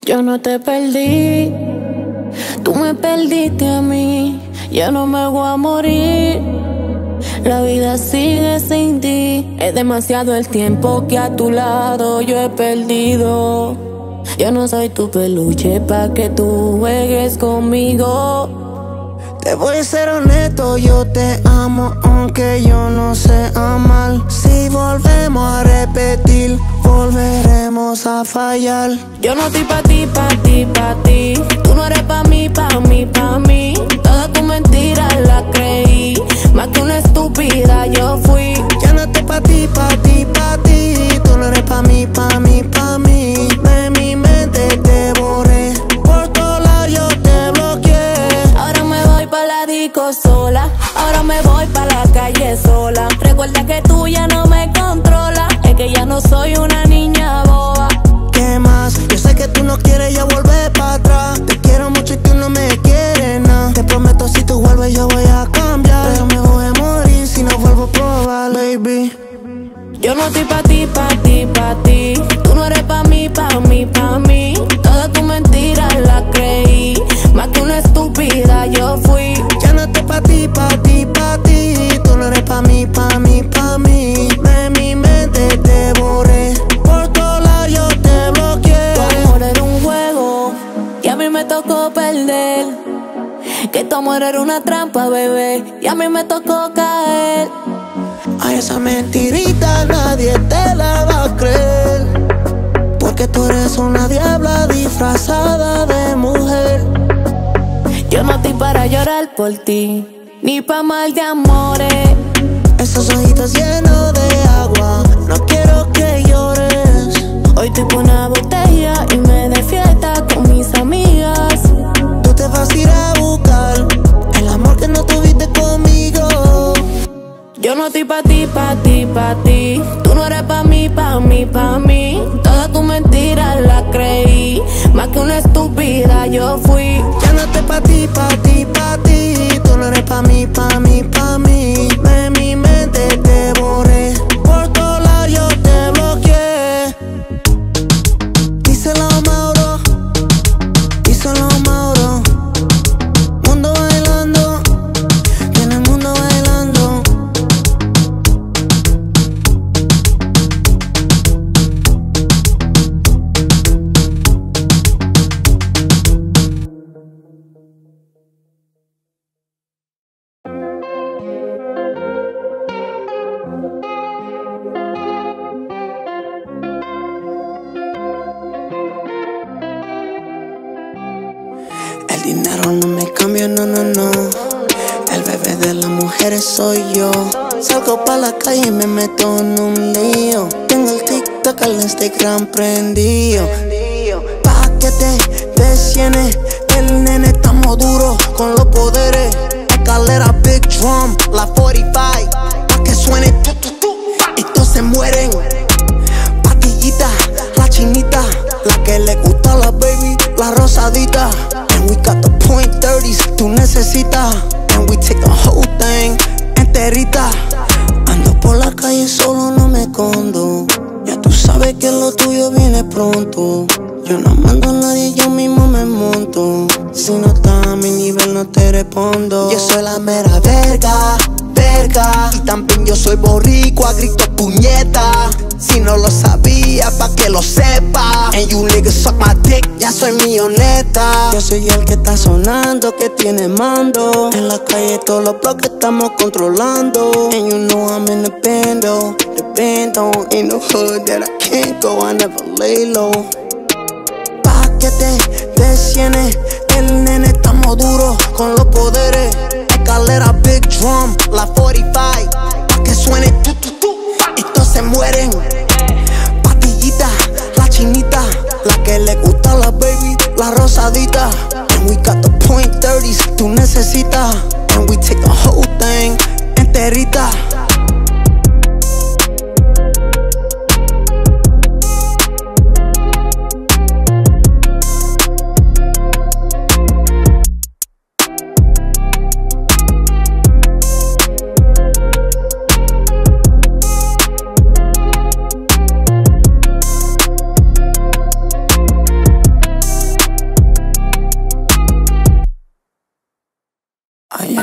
Yo no te perdí, tú me perdiste a mí. Ya no me voy a morir, la vida sigue sin ti. Es demasiado el tiempo que a tu lado yo he perdido. Yo no soy tu peluche pa' que tú juegues conmigo. Te voy a ser honesto, yo te amo aunque yo no sé amar. Si volvemos a repetir, volveremos a fallar. Yo no estoy pa' ti, pa' ti, pa' ti. Tú no eres pa' mí, pa' mí, pa' mí. Toda tu mentira la creí, más que una estúpida yo fui. Ya no estoy pa' ti, pa' ti, pa' ti. Tú no eres pa' mí, pa' mí, pa' mí. De mi mente te borré, por todos lados yo te bloqueé. Ahora me voy pa' la disco sola, ahora me voy pa' la calle sola. Recuerda que tú ya no me controlas, es que ya no soy una niña boba. ¿Qué más? Yo sé que tú no quieres ya volver pa' atrás. Te quiero mucho y tú no me quieres nada. Te prometo si tú vuelves yo voy a cambiar, pero me voy a morir si no vuelvo a probar, baby. Yo no estoy pa' ti, pa' ti, pa' ti. Tú no eres pa' mí, pa' mí, pa' mí. Toda tu mentira la creí, más que una estúpida yo fui. Ya no estoy pa' ti, pa' ti, pa' ti. Tú no eres pa' mí, pa' mí, pa' mí. De mi mente te borré, por todos lados yo te bloqueé. Tu amor era un juego y a mí me tocó perder. Que tu amor era una trampa, bebé, y a mí me tocó caer. A esa mentirita nadie te la va a creer, porque tú eres una diabla disfrazada de mujer. Yo no estoy para llorar por ti, ni pa' mal de amores. Esos ojitos llenos de agua, no quiero que llores. Hoy estoy con una botella y me de fiesta con mis amigas. Tú te vas a ir a buscar el amor que no tuviste conmigo. Yo no estoy pa' ti, pa' ti, pa' ti. Tú no eres pa' mí, pa' mí, pa' mí. Toda tu mentira la creí, más que una estúpida yo fui. Ya no estoy pa' ti, pa' ti, pa' ti. Tú no eres pa' mí, pa' mí, pa' mí. De mi mente te borré, por todos lados yo te bloqueé. Díselo Mauro, díselo Mauro. Mundo bailando, en el mundo bailando. El dinero no me cambia, no, no, no. El bebé de las mujeres soy yo. Salgo pa' la calle y me meto en un lío. Tengo el TikTok, el Instagram prendido. Pa' que te descienes, el nene estamos duros con los poderes. Escalera Big Drum, la 45, pa' que suene tu, tu, tu. Y todos se mueren. Patillita, la chinita, la que le gusta a la baby, la rosadita. And we got the .30s, tú necesitas. And we take the whole thing enterita. Ando por la calle solo, no me escondo. Ya tú sabes que lo tuyo viene pronto. Yo no mando a nadie, yo mismo me monto. Si no estás a mi nivel no te respondo. Yo soy la mera verga, verga. Y también yo soy boricua, grito puñeta. Si no lo sabía, pa' que lo sepa. And you niggas suck my dick, ya soy milloneta. Yo soy el que está sonando, que tiene mando. En la calle todos los bloques estamos controlando. And you know I'm in the bando, the bando. Ain't no hood that I can't go, I never lay low. Pa' que te descienes, el nene estamos duros con los poderes. Escalera Big Drum, la 45, pa' que suene tu, tu, tu. Y todos se mueren. Patillita, la chinita, la que le gusta a la baby, la rosadita. And we got the .30s, tú necesitas. And we take the whole thing enterita.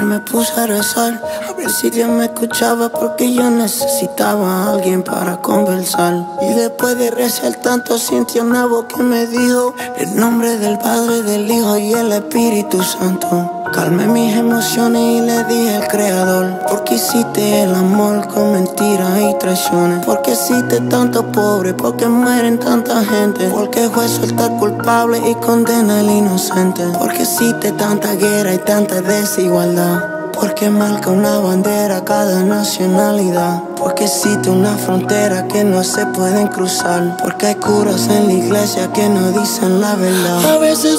me puse a rezar, a ver si Dios me escuchaba, porque yo necesitaba a alguien para conversar. Y después de rezar tanto sentí una voz que me dijo el nombre del Padre, del Hijo y el Espíritu Santo. Calmé mis emociones y le dije al Creador: porque hiciste el amor con mentiras y traiciones, porque hiciste tanto pobre, porque mueren tanta gente, porque el juez suelta al culpable y condena al inocente, porque hiciste tanta guerra y tanta desigualdad, porque marca una bandera cada nacionalidad, porque existe una frontera que no se pueden cruzar, porque hay curas en la iglesia que no dicen la verdad. A veces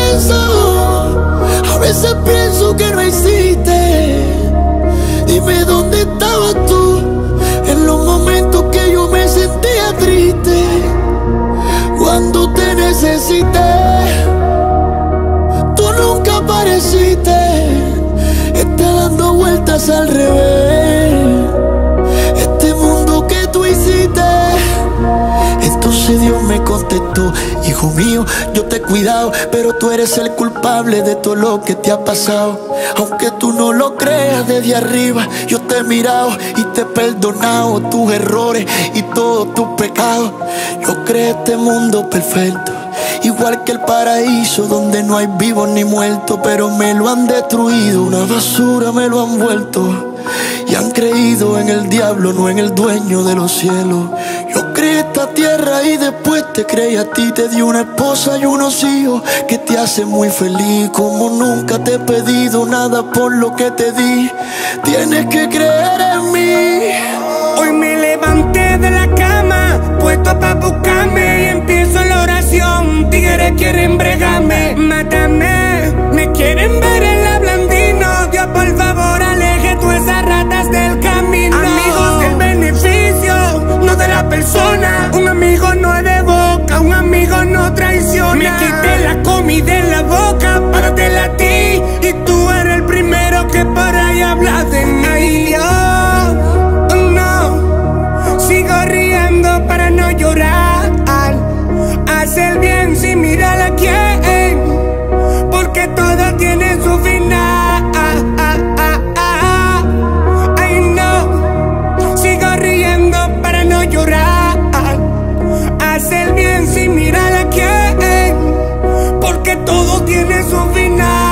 pienso que no existe. Dime dónde estabas tú en los momentos que yo me sentía triste, cuando te necesité. Tú nunca apareciste. Está dando vueltas al revés este mundo que tú hiciste. Entonces Dios me contestó: hijo mío, yo te he cuidado, pero tú eres el culpable de todo lo que te ha pasado. Aunque tú no lo creas, desde arriba yo te he mirado y te he perdonado tus errores y todos tus pecados. Yo creé este mundo perfecto, igual que el paraíso, donde no hay vivos ni muertos, pero me lo han destruido, una basura me lo han vuelto. Y han creído en el diablo, no en el dueño de los cielos. Yo creé esta tierra y después te creí a ti. Te di una esposa y unos hijos que te hacen muy feliz. Como nunca te he pedido nada por lo que te di, tienes que creer en mí. Hoy me levanté de la cama, puesto pa' buscarme, y empiezo la oración. Tigres quieren bregarme, mátame. Me quieren ver en la Blandino. Dios, por favor, aleje tú esas ratas del camino. Amigos del beneficio, no de la persona. Un amigo no es de boca, un amigo no traiciona. Me quité la comida en la boca para dártela a ti, y tú eres el primero que por ahí habla de mí. Ay, yo, no, sigo riendo para no llorar. Haz el bien sin mirar a quién, porque todo tiene su final. Ay, no, sigo riendo para no llorar. Haz el bien sin mirar a quién, porque todo tiene su final.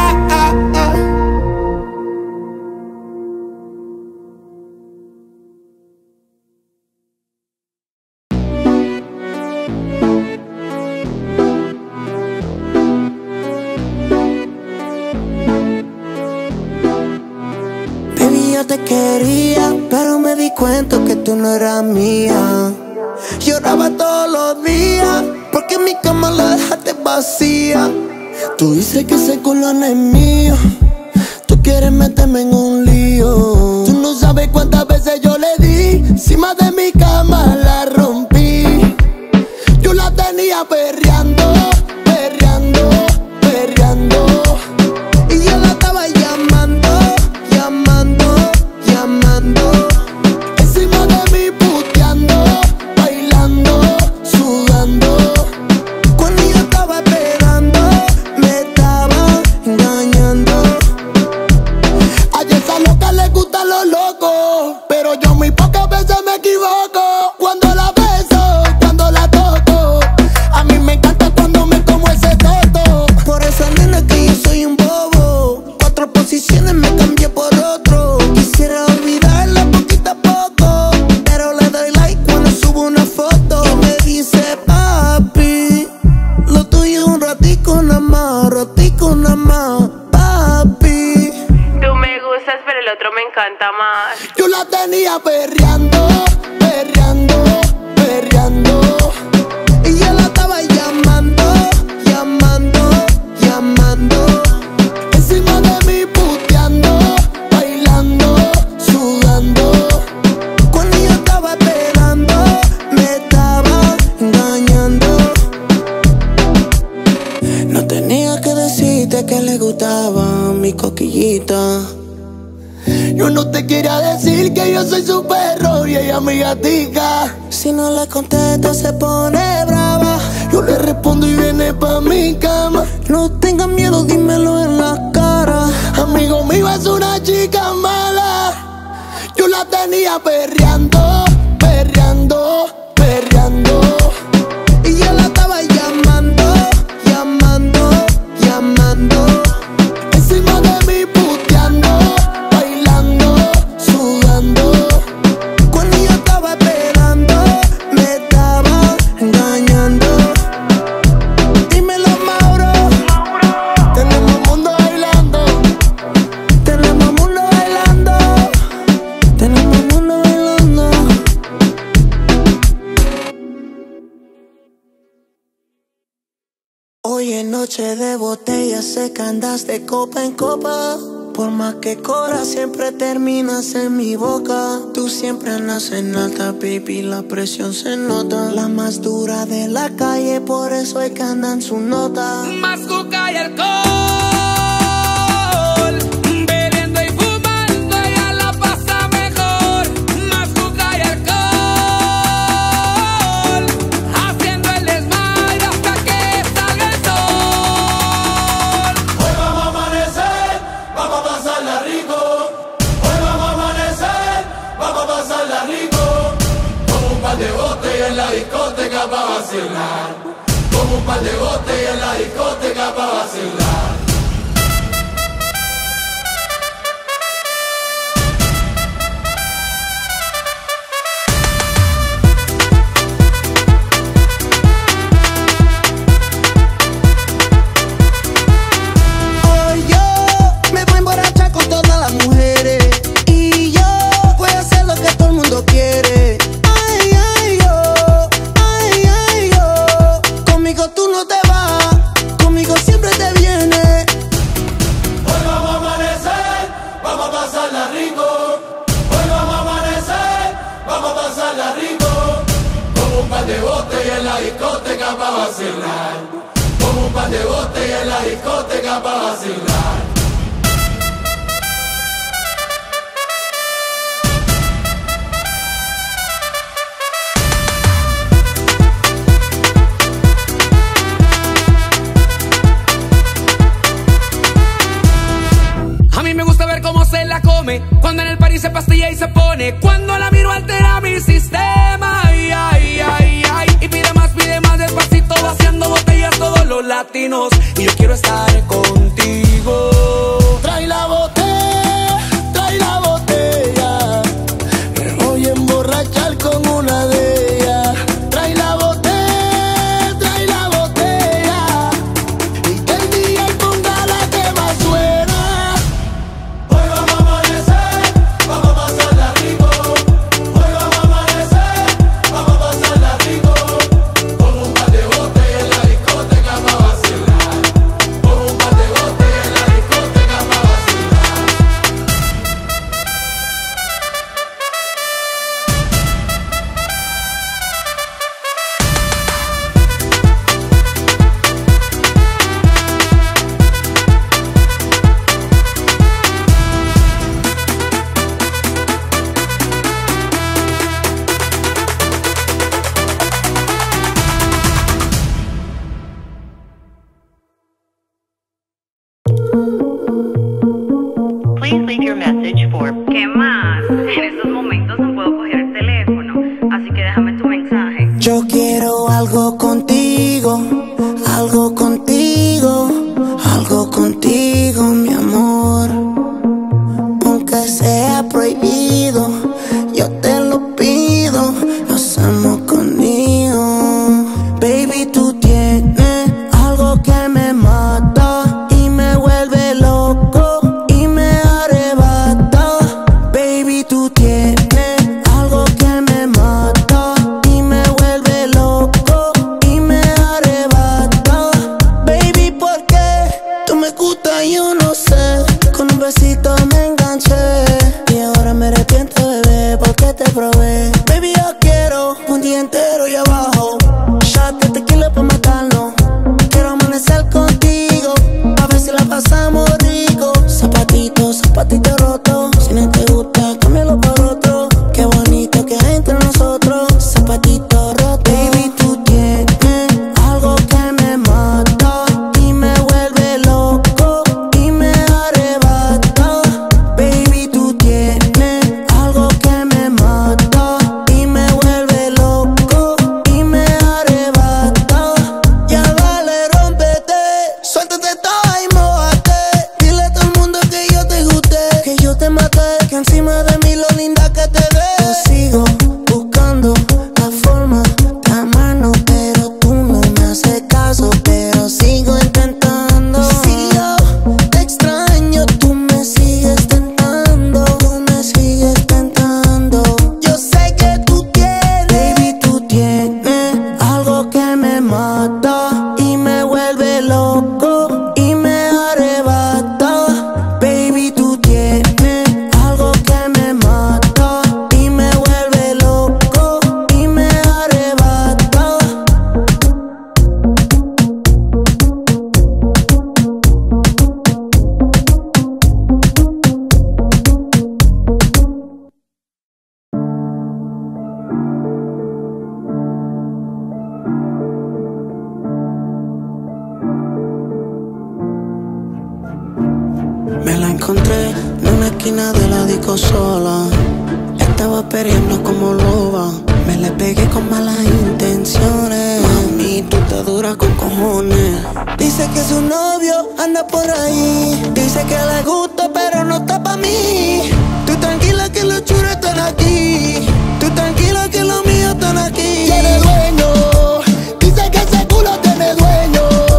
Yo te quería, pero me di cuenta que tú no eras mía. Lloraba todos los días porque mi cama la dejaste vacía. Tú dices que ese culo no es mío, tú quieres meterme en un lío. Tú no sabes cuántas veces yo le di, encima de mi cama la rompí. Yo la tenía perreando, perreando, perreando, y yo la estaba llamando, llamando, llamando, encima de mí puteando, bailando, sudando. Cuando yo estaba esperando, me estaba engañando. A esa loca le gustan los locos, pero yo muy pocas veces me equivoco. Cuando la beso, cuando la toco, a mí me encanta cuando me como ese toto. Por esa nena que yo soy un bobo, 4 posiciones me cambié por otro. Quisiera olvidarla poquito a poco, pero le doy like cuando subo una foto. Y me dice: papi, lo tuyo es un ratico nada más, ratico nada más, papi. Tú me gustas, pero el otro me encanta más. Yo la tenía perreando, perreando, perreando, y yo la estaba llamando, llamando, llamando, encima de mí puteando, bailando, sudando. Cuando yo estaba esperando, me estaba engañando. No tenía que decirte que le gustaba mi coquillita. Yo no te quería decir que yo soy su perro y ella mi gatica. Si no le contesto se pone brava. Yo le respondo y viene pa' mi cama. No tengas miedo, dímelo en la cara. Amigo mío, es una chica venía perreando, perreando, perreando. Y yo la estaba llamando, llamando, llamando. Encima de mí puteando, bailando, sudando. Cuando yo estaba esperando, me estaba engañando. Dímelo, Mauro. Tenemos mundo bailando. Tenemos mundo bailando. Tenemos mundo bailando. Hoy es noche de botella, sé que andas de copa en copa. Por más que corras, siempre terminas en mi boca. Tú siempre andas en alta, baby, la presión se nota. La más dura de la calle, por eso es que anda en su nota. Más coca y alcohol, bebiendo y fumando, ella la pasa mejor. Más coca y alcohol, haciendo el desmadre hasta que salga el sol. Hoy vamos a amanecer, vamos a pasarla rico. Hoy vamos a amanecer, vamos a pasarla rico. Como un par de botellas en la discoteca pa' vacilar. Como un par de botellas en la discoteca pa' vacilar. Hoy yo me voy a emborrachar con todas las mujeres. Y yo voy a hacer lo que todo el mundo quiere. Ay, ay, yo, ay, ay, yo. Conmigo tú no te vas, conmigo siempre te vienes. Hoy vamos a amanecer, vamos a pasarla rico. Hoy vamos a amanecer, vamos a pasarla rico. Como un par de botellas en la discoteca pa' vacilar. Como un par de botellas en la discoteca pa' vacilar. A mí me gusta ver cómo se la come, cuando en el party se pastilla y se pone. Cuando la miro altera mi sistema, ay, ay, ay, ay. Y pide más despacito, vaciando botellas todos los latinos. Y yo quiero estar contigo. Trae la botella, trae la botella. Me voy a emborrachar con una de ellas. Trae la botella, trae la botella. Y que el día ponga la que más suena. Hoy vamos a amanecer, vamos a pasarla rico. Hoy vamos a amanecer, vamos a pasarla rico. Con un par de botellas en la discoteca pa' vacilar. Con un par de botellas en la discoteca pa' vacilar. Please leave your message for... ¿Qué más? En estos momentos no puedo coger el teléfono, así que déjame tu mensaje. Yo quiero algo contigo, algo contigo, algo contigo, mi amor. Aunque sea prohibido, yo te lo pido, lo hacemos conmigo. Baby, tú tienes algo que me mata y me vuelve loco y me arrebata. Baby, tú tienes algo que me mata y me vuelve loco y me arrebata. Baby, ¿por qué tú me gustas Me la encontré en una esquina de la disco sola. Estaba perdiendo como loba. Me le pegué con malas intenciones. Mami, tú te duras con cojones. Dice que su novio anda por ahí. Dice que le gusta pero no está pa' mí. Tú tranquila que los churos están aquí. Tú tranquila que los míos están aquí. Tiene dueño. Dice que ese culo tiene dueño.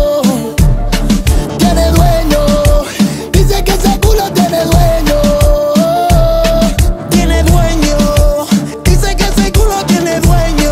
Tiene dueño. Dice que ese culo tiene dueño. Tiene dueño. Dice que ese culo tiene dueño.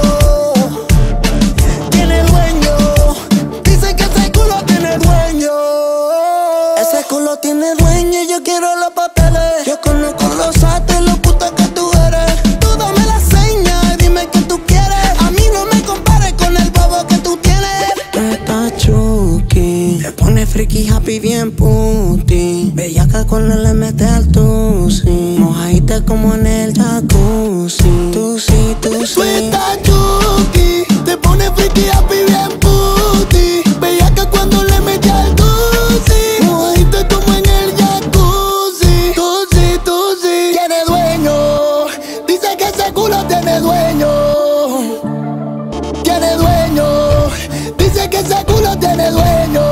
Tiene dueño. Dice que ese culo tiene dueño. Ese culo tiene dueño y yo quiero los papeles. Yo conozco los ates, los putos que tú eres. Tú dame la seña y dime qué tú quieres. A mí no me compares con el bobo que tú tienes. Tú estás chuki, te pone freaky, happy, bien puti. Bellaca cuando le metes al tusi. Mojadita como en el jacuzzi. Tú sí, tú sí. Tú estás chuki, te pone freaky, happy, bien puti. Bellaca cuando le metes al tusi. Mojadita como en el jacuzzi. Tú sí, tú sí. Tiene dueño. Dice que ese culo tiene dueño. Tiene dueño. Dice que ese culo tiene dueño.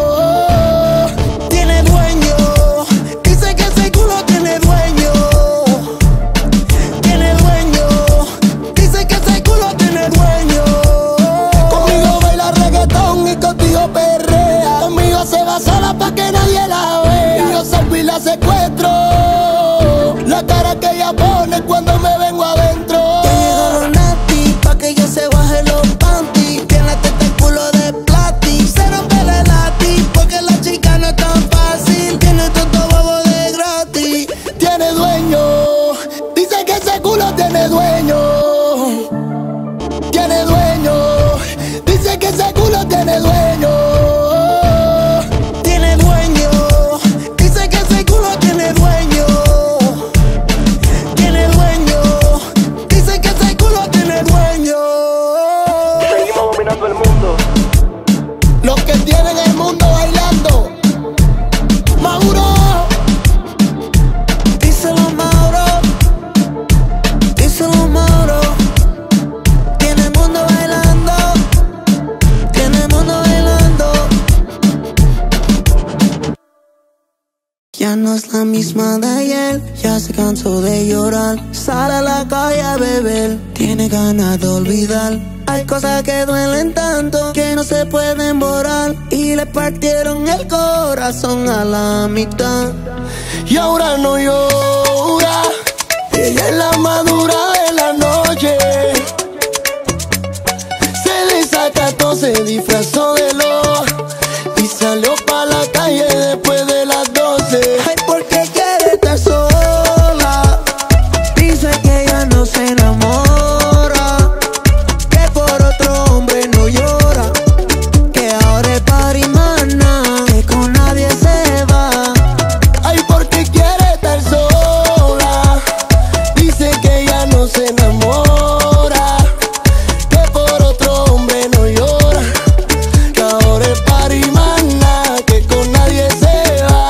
Tiene dueño. Dice que ese culo tiene dueño. Tiene dueño. Dice que ese culo tiene dueño. Conmigo baila reggaetón y contigo perrea. Conmigo se va sola pa' que nadie la vea. Y yo salgo y la secuestro. La cara que ella pone cuando me vengo adentro. Ya llegaron a ti pa' que ella se baje los panties. Tiene este culo de plati. Se rompe la lati porque la chica no es tan fácil. Tiene todo bobo de gratis. Tiene dueño. Dice que ese culo tiene dueño. Tiene dueño. Dice que ese culo tiene dueño. Tiene dueño. Dice que ese culo tiene dueño. Tiene dueño. Dice que ese culo tiene dueño. Seguimos dominando el mundo. Los que tienen el mundo bailando. Mauro. Díselo Mauro. Díselo Mauro. Tiene el mundo bailando. Tiene el mundo bailando. Ya no es la misma de ayer. Ya se cansó de llorar. Sale a la calle a beber. Tiene ganas de olvidar. Hay cosas que duelen tanto que no se pueden borrar. Y le partieron el corazón a la mitad. Y ahora no llora. Ella es la madura de la noche. Se desacató, se disfrazó de loba y salió pa' la calle después de las 12. Ay, porque quiere estar sola. Dice que ella no se enamora, que por otro hombre no llora, que ahora es parimana, que con nadie se va. Ay, porque quiere estar sola. Dice que ella no se enamora, que por otro hombre no llora, que ahora es parimana, que con nadie se va.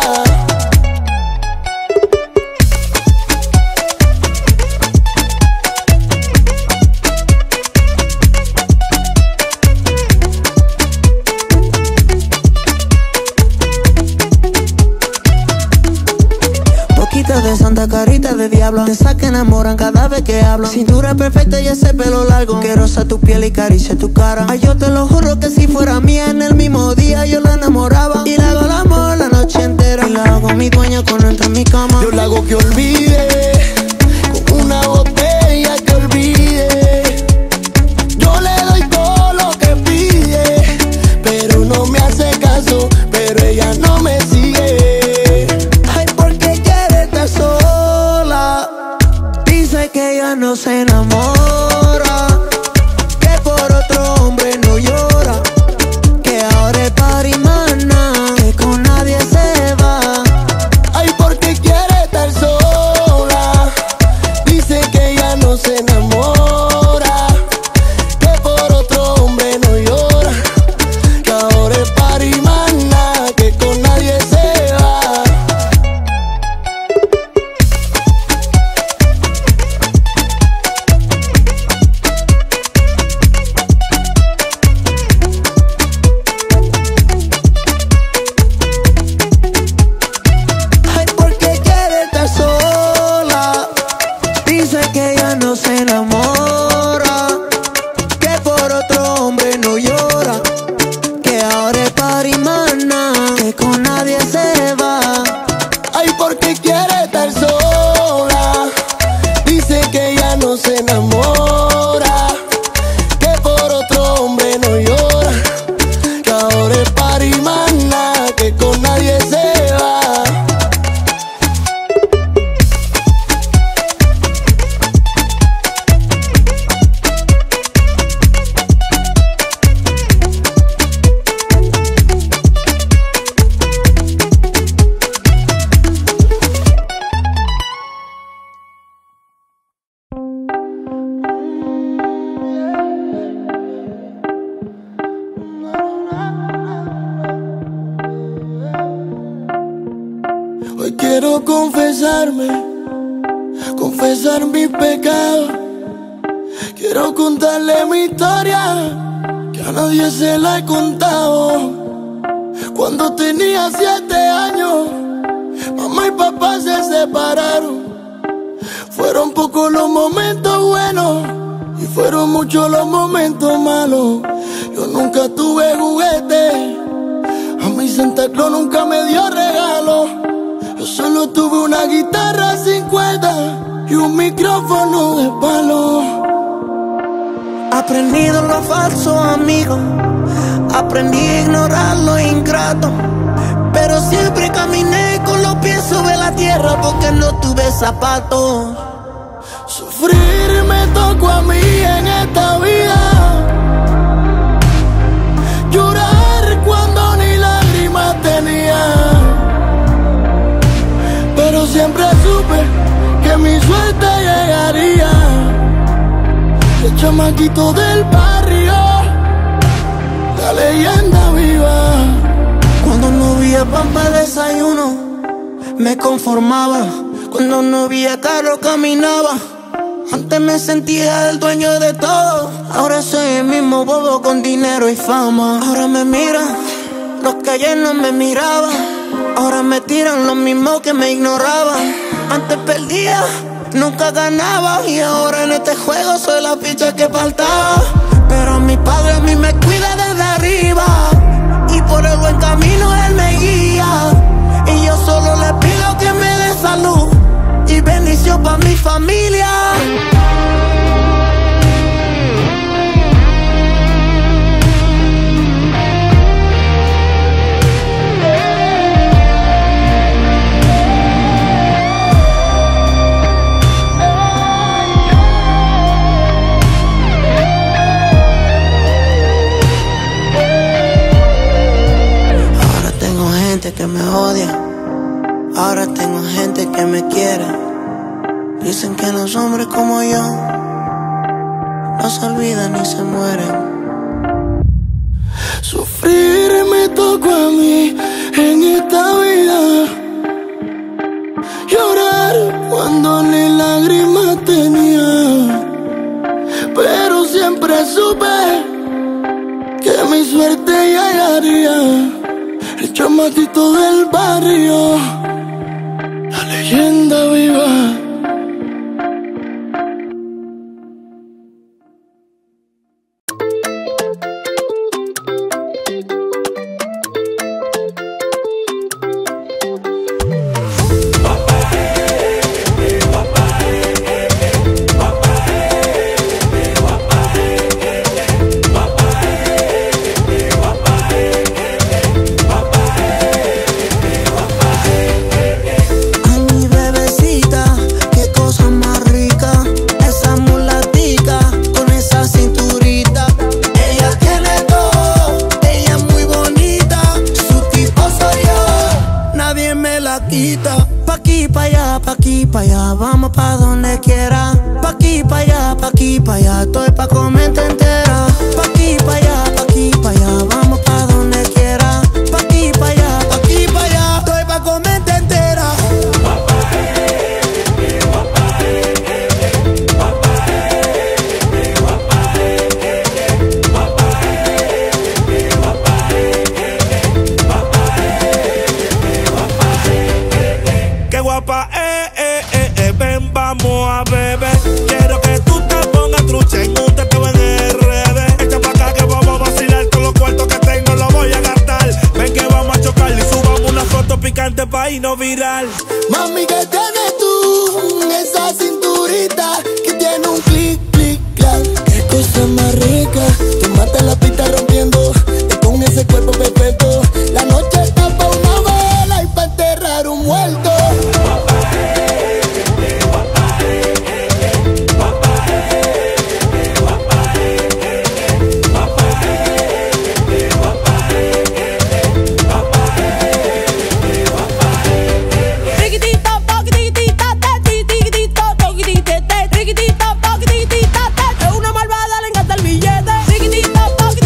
Poquita de santa, carita de diablo. Te saca, enamoran cada vez que hablo. Cintura perfecta y ese pelo largo, que roza tu piel y caricia tu cara. Ay, yo te lo juro que si fuera mía, en el mismo día yo la enamoraba. Y le hago el amor la noche entera. Y la hago mi dueña cuando entra en mi cama. Yo la hago que olvide, con una botella que olvide. Yo le doy todo lo que pide, pero no me hace caso, pero ella no me sigue. Ay, porque quiere estar sola. Dice que ella no se enamora, que por otro hombre no llora, que ahora es parimana, que con nadie se va. Ay, porque quiere estar sola. Dice que ella no se enamora, que por otro hombre no llora, que ahora es parimana, que con nadie se quiero confesarme, confesar mis pecados. Quiero contarle mi historia, que a nadie se la he contado. Cuando tenía 7 años, mamá y papá se separaron. Fueron pocos los momentos buenos y fueron muchos los momentos malos. Yo nunca tuve juguete, a mí Santa Claus nunca me dio regalo. Yo solo tuve una guitarra sin cuerda y un micrófono de palo. Aprendí de los falsos amigos, aprendí a ignorar los ingratos, pero siempre caminé con los pies sobre la tierra porque no tuve zapatos. Sufrir me tocó a mí en esta vida, llorar cuando ni lágrimas tenía, pero siempre supe que mi suerte llegaría. El chamaquito del barrio, la leyenda viva. Cuando no había pan para desayuno, me conformaba. Cuando no había carro, caminaba. Antes me sentía el dueño de todo, ahora soy el mismo bobo con dinero y fama. Ahora me miran los que ayer no me miraban, ahora me tiran los mismos que me ignoraban. Antes perdía, nunca ganaba, y ahora en este juego soy la ficha que faltaba. Pero mi padre a mí me cuida desde arriba, y por el buen camino él me guía. Y yo solo le pido que me dé salud y bendición pa' mi familia. Ahora tengo gente que me odia, ahora tengo gente que me quiere. Dicen que los hombres como yo no se olvidan ni se mueren. Sufrir me tocó a mí en esta vida, llorar cuando ni lágrimas tenía, pero siempre supe que mi suerte llegaría. El chamaquito del barrio, la leyenda viva. Vamos pa' donde quiera, pa' aquí, pa' allá, estoy pa' comerte entera. Pa' aquí, pa' allá, vamos pa' donde quiera, pa' aquí, pa' allá, estoy pa' comerte entera. Qué guapa, ven, vamos a beber. Quiero que tú te pongas trucha en un teteo en RD. Echa pa' acá que vamos a vacilar. Todos los cuartos que tengo los voy a gastar. Ven que vamos a chocar y subamos una foto picante pa' irnos viral. Mami, ¿qué tienes tú? Esa cinturita que tiene un clic, clic, clac. Qué cosa más rica. Tú matas la pista rompiendo con ese cuerpo perfecto. La noche está pa' una vela y pa' enterrar un muerto. Es una malvada, le encanta el billete.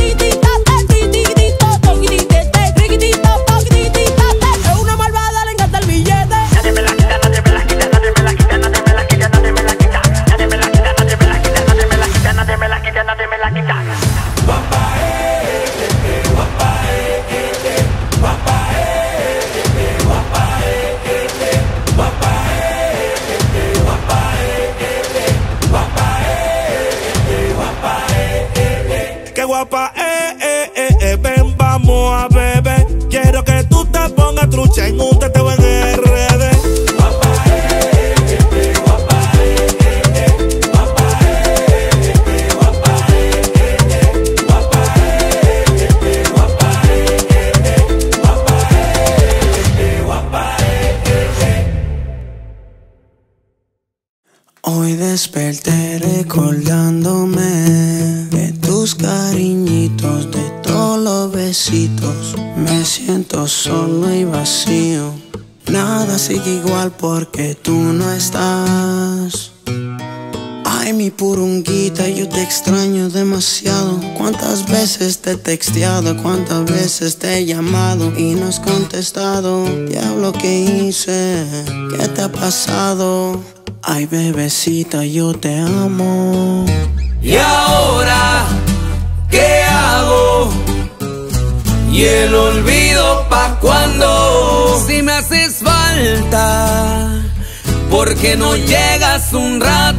trucha en un teteo en RD. Hoy desperté recordándome de tus cariñitos, de todos los besitos. Me siento solo y vacío. Nada sigue igual porque tú no estás. Ay, mi purunguita, yo te extraño demasiado. Cuántas veces te he texteado, cuántas veces te he llamado y no has contestado. Diablo, ¿qué hice? ¿Qué te ha pasado? Ay, bebecita, yo te amo. ¿Y ahora qué hago? ¿Y el olvido pa' cuándo? Si me haces falta, ¿por qué no llegas un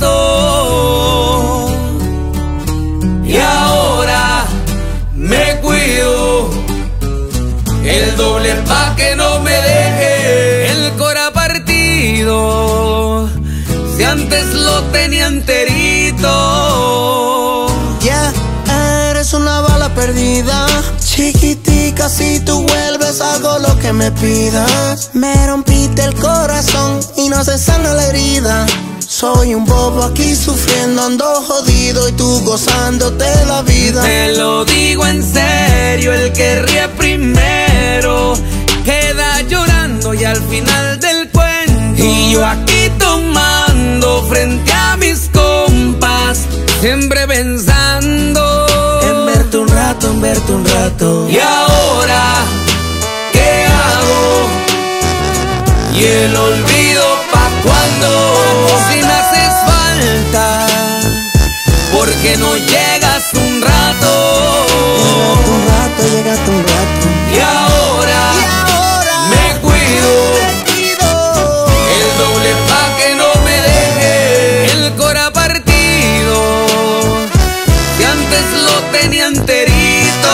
rato? Y ahora me cuido el doble pa' que no me deje el cora partido. Si antes lo tenía enterito. Yeah, eres una bala perdida. Chiquitica, si tú vuelves hago lo que me pidas. Me rompiste el corazón y no se sana la herida. Soy un bobo aquí sufriendo, ando jodido y tú gozándote la vida. Te lo digo en serio, el que ríe primero queda llorando y al final del cuento. Y yo aquí tomando frente a mis compas, siempre pensando en verte un rato, en verte un rato. ¿Y ahora qué hago? ¿Y el olvido pa' cuándo? Si me haces falta, ¿por qué no llegas un rato? Llegaste un rato. Y ahora me cuido el doble pa' que no me deje el cora partido. Si antes lo tenía enterito.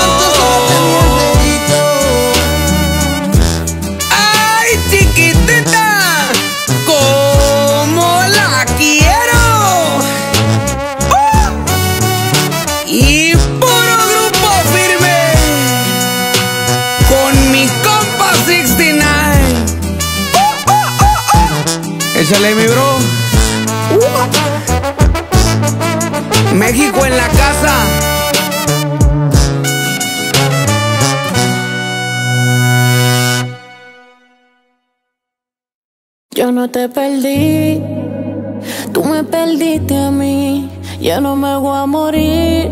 Ay, chiquitita, cómo la quiero. Y puro grupo firme con mi compa 69. Échale, mi bro. México en la casa. Yo no te perdí, tú me perdiste a mí. Ya no me voy a morir,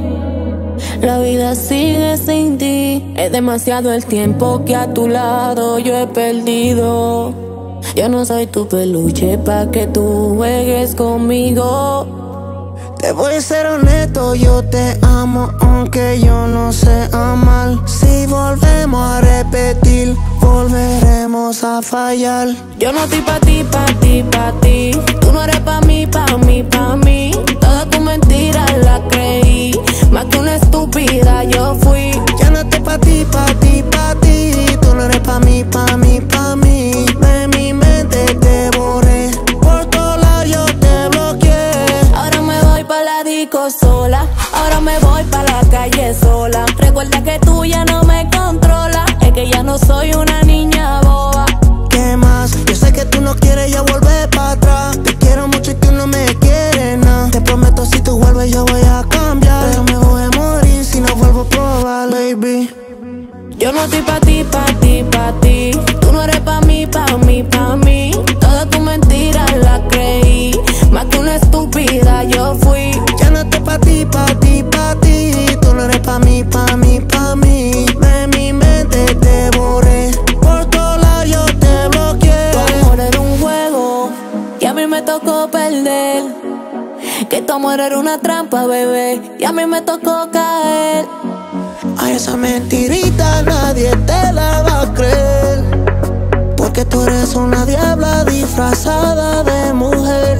la vida sigue sin ti. Es demasiado el tiempo que a tu lado yo he perdido. Yo no soy tu peluche pa' que tú juegues conmigo. Te voy a ser honesto, yo te amo, aunque yo no sé amar. Si volvemos a repetir, volveremos a fallar. Yo no estoy pa' ti, pa' ti, pa' ti. Tú no eres pa' mí, pa' mí, pa' mí. Toda tu mentira la creí, más que una estúpida yo fui. Ya no estoy pa' ti, pa' ti, pa' ti. Tú no eres pa' mí, pa' mí, pa' mí. De mi mente te borré, por todos lados yo te bloqueé. Ahora me voy pa' la disco sola, ahora me voy pa' la calle sola. Recuerda que tú ya no me controlas, es que ya no soy una niña boba. ¿Qué más? Yo sé que tú no quieres ya volver pa' atrás. Te quiero mucho y tú no me quieres nada. Te prometo si tú vuelves yo voy a cambiar, pero me voy a morir si no vuelvo a probar, baby. Yo no estoy pa' ti, pa' ti, pa' ti. Tú no eres pa' mí, pa' mí, pa' mí. Toda tu mentira la creí, más que una estúpida yo fui. Ya no estoy pa' ti, pa' ti, pa' ti. Tú no eres pa' mí, pa' mí, pa' mí. De mi mente te borré, por todos lados yo te bloqueé. Tu amor era un juego y a mí me tocó perder. Que tu amor era una trampa, bebé, y a mí me tocó caer. A esa mentirita nadie te la va a creer, porque tú eres una diabla disfrazada de mujer.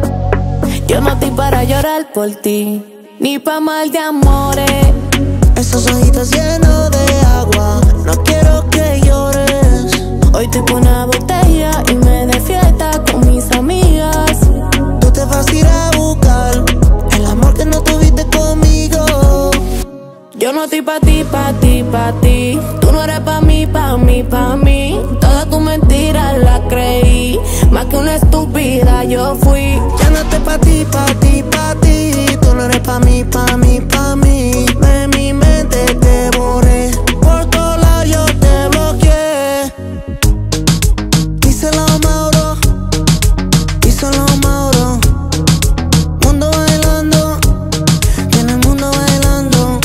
Yo no estoy para llorar por ti, ni pa' mal de amores. Esos ojitos llenos de agua, no quiero que llores. Hoy Hoy estoy con una botella y me de fiesta con mis amigas. Tú te vas a ir a buscar el amor que no tuviste conmigo. Yo no estoy pa' ti, pa' ti, pa' ti. Tú no eres pa' mí, pa' mí, pa' mí. Todas tus mentiras las creí. Más que una estúpida yo fui. Ya no estoy pa' ti, pa' ti, pa' ti. Tú no eres pa' mí, pa' mí, pa' mí. De mi mente te borré. Por todos lados yo te bloqueé. Díselo Mauro, díselo Mauro. Mundo bailando, en el mundo bailando.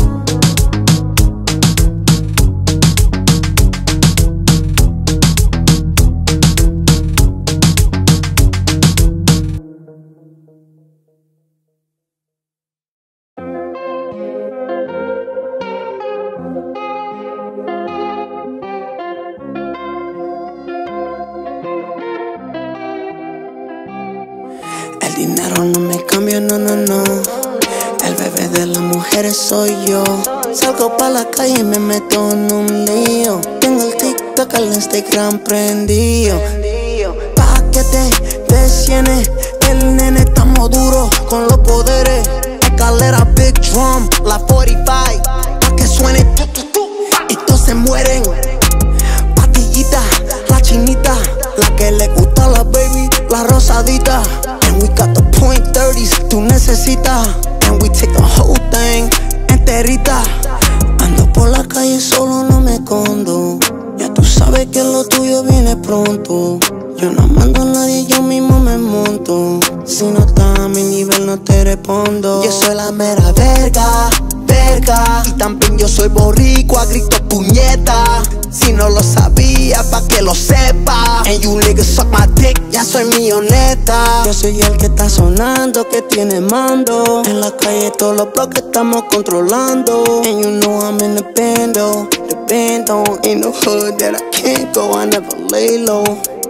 El dinero no me cambia, no, no, no. El bebé de las mujeres soy yo. Salgo pa' la calle y me meto en un lío. Tengo el TikTok, el Instagram prendido. Pa' que te descienes, el nene estamos duros con los poderes. Escalera Big Drum, la 45. Pa' que suene tu, tu, tu, y todos se mueren. Patillita, la chinita, la que le gusta a la baby, la rosadita. And we got the .30s, tú necesitas. And we take the whole thing enterita. Ando por la calle solo, no me escondo. Ya tú sabes que lo tuyo viene pronto. Yo no mando a nadie, yo mismo me monto. Si no estás a mi nivel no te respondo. Yo soy la mera verga, verga. Y también yo soy boricua, grito puñeta. Si no lo sabía, pa' que lo sepa. And you niggas suck my dick, ya soy milloneta. Yo soy el que está sonando, que tiene mando. En la calle todos los bloques estamos controlando. And you know I'm in the bando, the bando. Ain't no hood that I can't go, I never lay low.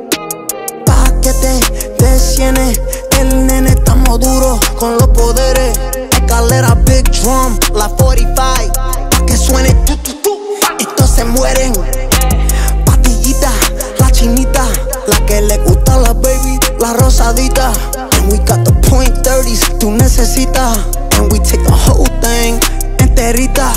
Pa' que te descienes, el nene estamos duros con los poderes. Escalera Big Drum, la 45. Pa' que suene tu, tu, tu, y todos se mueren. Patillita, la chinita, la que le gusta a la baby, la rosadita. And we got the .30s, tú necesitas. And we take the whole thing enterita.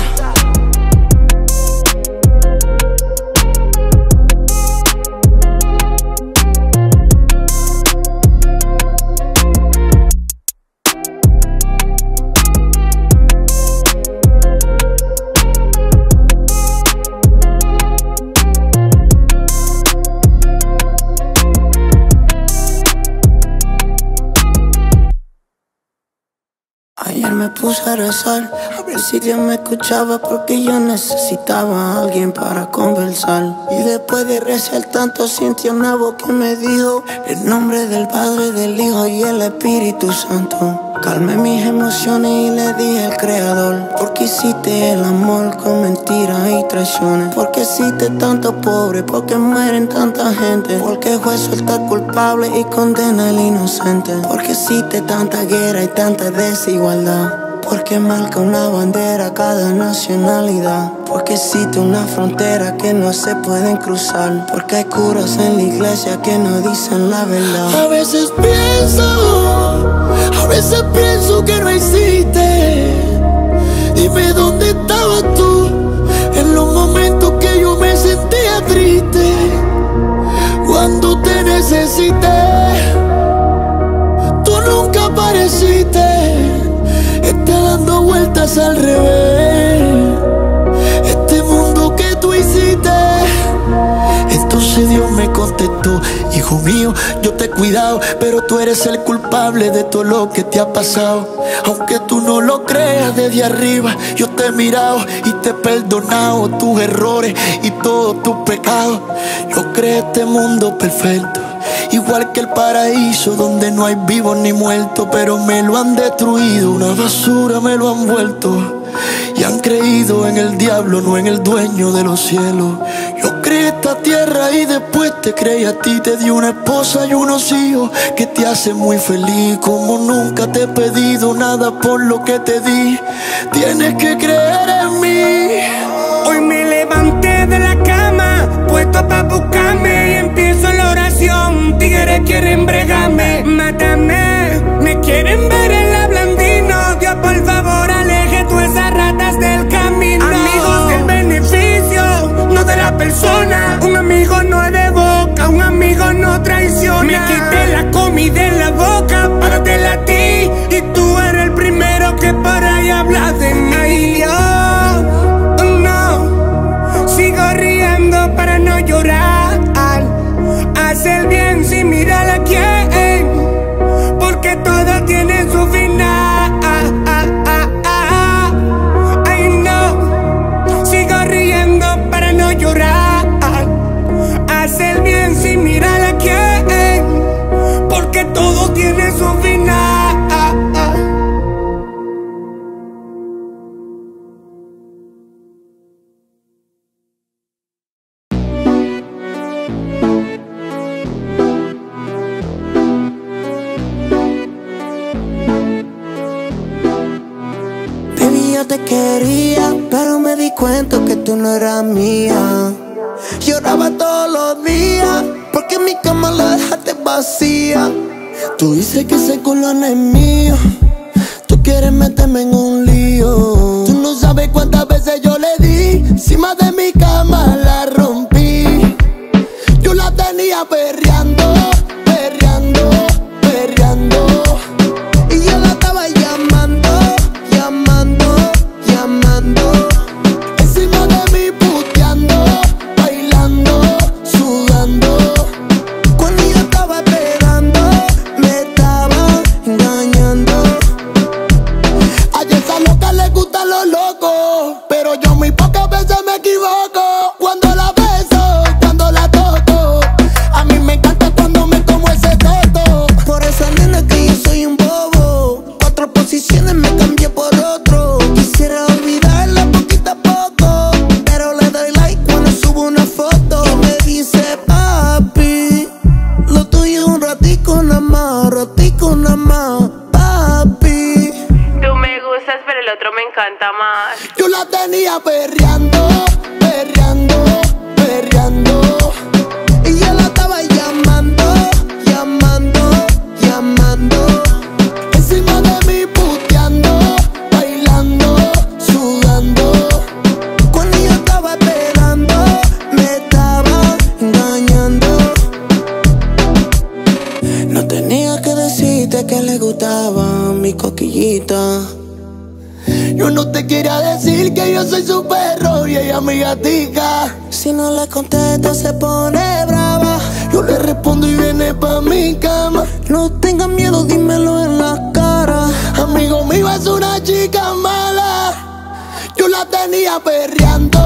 Ayer me puse a rezar, a ver si Dios me escuchaba, porque yo necesitaba a alguien para conversar. Y después de rezar tanto sentí una voz que me dijo el nombre del Padre, del Hijo y el Espíritu Santo. Calmé mis emociones y le dije al Creador: porque hiciste el amor con mentiras y traiciones, porque hiciste tanto pobre, porque mueren tanta gente, porque el juez suelta al culpable y condena al inocente, porque hiciste tanta guerra y tanta desigualdad, porque marca una bandera a cada nacionalidad, porque existe una frontera que no se pueden cruzar, porque hay curas en la iglesia que no dicen la verdad. A veces pienso que no existe. Dime dónde estabas tú en los momentos que yo me sentía triste, cuando te necesité. Tú nunca apareciste. Está dando vueltas al revés este mundo que tú hiciste. Entonces Dios me contestó: hijo mío, yo te he cuidado, pero tú eres el culpable de todo lo que te ha pasado. Aunque tú no lo creas, desde arriba yo te he mirado y te he perdonado tus errores y todos tus pecados. Yo creé este mundo perfecto, igual que el paraíso, donde no hay vivos ni muertos, pero me lo han destruido, una basura me lo han vuelto. Y han creído en el diablo, no en el dueño de los cielos. Yo creé esta tierra y después te creé a ti. Te di una esposa y unos hijos que te hacen muy feliz. Como nunca te he pedido nada por lo que te di, tienes que creer en mí. Hoy me levanté de la cama, puesto pa' buscarme y hace el bien sin mirar a quién, porque todo tiene su final. Yo te quería, pero me di cuenta que tú no eras mía. Lloraba todos los días, porque mi cama la dejaste vacía. Tú dices que ese culo no es mío, tú quieres meterme en un lío. Tú no sabes cuántas veces yo le di, encima de mi cama la rompí. Yo la tenía perreando, perreando, perreando, y yo la estaba llamando, llamando, llamando, encima de mí puteando, bailando, sudando. Cuando yo estaba esperando, me estaba engañando. A esa loca le gustan los locos, pero yo muy pocas veces me equivoco. Cuando la beso, cuando la toco, a mí me encanta cuando me como ese toto. Por esa nena que yo soy un bobo, 4 posiciones me cambié por otro. Quisiera olvidarla poquito a poco, pero le doy like cuando subo una foto. Y me dice papi, lo tuyo es un ratico nada más, ratico nada más, papi. Tú me gustas, pero el otro me encanta más. Yo la tenía perreando, perreando, perreando, y yo la estaba llamando, llamando, llamando, encima de mí puteando, bailando, sudando. Cuando yo estaba esperando, me estaba engañando. No tenía que decirte que le gustaba mi coquillita. Yo no te quería decir que yo soy su perro y ella mi gatica. Si no le contesto se pone brava, yo le respondo y viene pa' mi cama. No tengas miedo, dímelo en la cara. Amigo mío, es una chica mala. Yo la tenía perreando,